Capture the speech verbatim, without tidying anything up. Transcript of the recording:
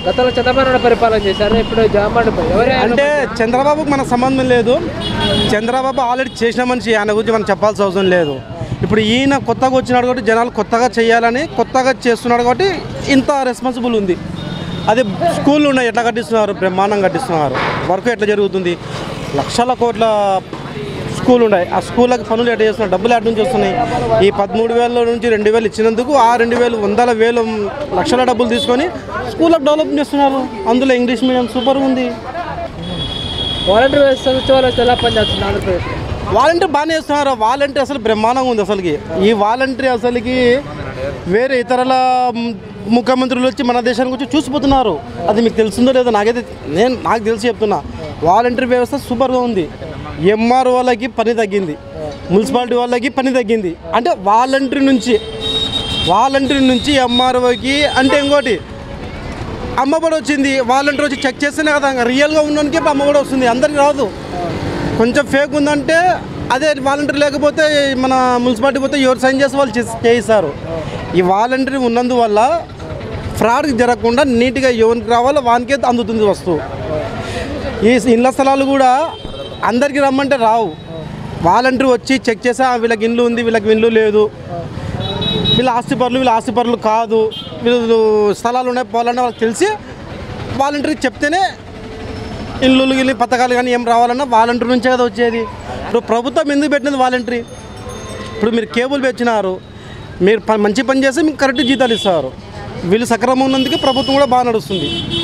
గతంలో చంద్రబాబు పరిపాలన చేశారు, ఇప్పుడు జగన్మోహన్ ఎవరే అంటే చంద్రబాబుకు మనకు సంబంధం లేదు. చంద్రబాబు ఆల్రెడీ చేసిన మనిషి, ఆయన గురించి మనం చెప్పాల్సిన అవసరం లేదు. ఇప్పుడు ఈయన కొత్తగా వచ్చినాడు కాబట్టి జనాలు కొత్తగా చేయాలని కొత్తగా చేస్తున్నాడు కాబట్టి ఇంత రెస్పాన్సిబుల్ ఉంది. అదే స్కూళ్ళు ఉన్నాయి, ఎట్లా కట్టిస్తున్నారు, బ్రహ్మాండం కట్టిస్తున్నారు. వర్క్ ఎట్లా జరుగుతుంది, లక్షల కోట్ల స్కూల్ ఉన్నాయి, ఆ స్కూళ్ళకి పనులు ఎట్లా చేస్తున్నారు, డబ్బులు ఎటు నుంచి వస్తున్నాయి. ఈ పదమూడు వేల నుంచి రెండు వేలు ఇచ్చినందుకు ఆ రెండు వేలు వందల వేలు లక్షల డబ్బులు తీసుకొని స్కూళ్ళకి డెవలప్ చేస్తున్నారు. అందులో ఇంగ్లీష్ మీడియం సూపర్ ఉంది. వాలంటీర్ వ్యవస్థ సచివాలయం ఎలా పనిచేస్తుంది ఆంధ్రప్రదేశ్? వాలంటీర్ బాగానే చేస్తున్నారు. వాలంటీర్ అసలు బ్రహ్మాండంగా ఉంది. అసలుకి ఈ వాలంటీర్ అసలుకి వేరే ఇతరుల ముఖ్యమంత్రులు వచ్చి మన దేశానికి వచ్చి చూసిపోతున్నారు. అది మీకు తెలుస్తుందో లేదో నాకైతే, నేను నాకు తెలిసి చెప్తున్నా, వాలంటీర్ వ్యవస్థ సూపర్గా ఉంది. ఎంఆర్ వాళ్ళకి పని తగ్గింది, మున్సిపాలిటీ వాళ్ళకి పని తగ్గింది. అంటే వాలంటీర్ నుంచి వాలంటీర్ నుంచి ఎంఆర్ఓకి అంటే ఇంకోటి అమ్మఒడి వచ్చింది. వాలంటీర్ వచ్చి చెక్ చేస్తేనే కదా రియల్గా ఉన్నోనికి అమ్మఒడి వస్తుంది, అందరికి రాదు. కొంచెం ఫేక్ ఉందంటే అదే వాలంటీర్ లేకపోతే మన మున్సిపాలిటీ పోతే ఎవరు సైన్ చేసి వాళ్ళు చేయిస్తారు. ఈ వాలంటీర్ ఉన్నందువల్ల ఫ్రాడ్ జరగకుండా నీట్గా ఎవరికి రావాలో వానికే అందుతుంది వస్తువు. ఈ ఇళ్ళ స్థలాలు కూడా అందరికీ రమ్మంటే రావు. వాలంటీర్ వచ్చి చెక్ చేసా వీళ్ళకి ఇల్లు ఉంది, వీళ్ళకి ఇల్లు లేదు, వీళ్ళ ఆస్తిపరులు వీళ్ళ ఆస్తిపరులు కాదు, వీళ్ళు స్థలాలు ఉన్నాయి పోవాలన్నా వాళ్ళకి తెలిసి వాలంటీర్కి చెప్తేనే ఇల్లు గిల్లు పథకాలు కానీ ఏం రావాలన్నా వాలంటీర్ నుంచే కదా వచ్చేది. ఇప్పుడు ప్రభుత్వం ఎందుకు పెట్టినది వాలంటీర్? ఇప్పుడు మీరు కేబుల్ పెంచినారు, మీరు మంచి పని చేస్తే మీకు కరెక్ట్ జీతాలు ఇస్తారు. వీళ్ళు సక్రమం ఉన్నందుకే ప్రభుత్వం కూడా బాగా నడుస్తుంది.